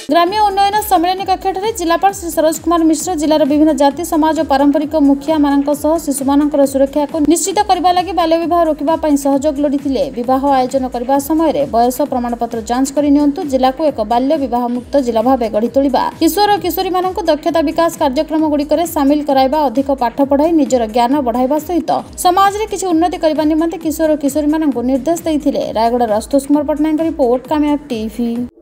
ग्राम्य उन्नयन सम्मेलन कक्षार जिलापाल श्री सरोज कुमार मिश्र जिलार विभिन्न जाति समाज और पारंपरिक मुखिया शिशु सुरक्षा को निश्चित करने लगी बाल्य विवाह रोकने सहयोग लोड़ी विवाह आयोजन करने समय बयस प्रमाणपत्र जांच करनी जिला को एक बाल्य विवाह मुक्त जिला भाव गढ़ी तोड़ा किशोर और किशोरी मानक दक्षता विकास कार्यक्रम गुड़िक सामिल कराइबा अधिक पाठ पढ़ाई निजर ज्ञान बढ़ाइबा सहित समाज में किसी उन्नति करने निमंते किशोर और किशोरी मानक निर्देश देते रायगढ़ आशुतोष कुमार पट्टनायक रिपोर्ट कामयाब टीवी।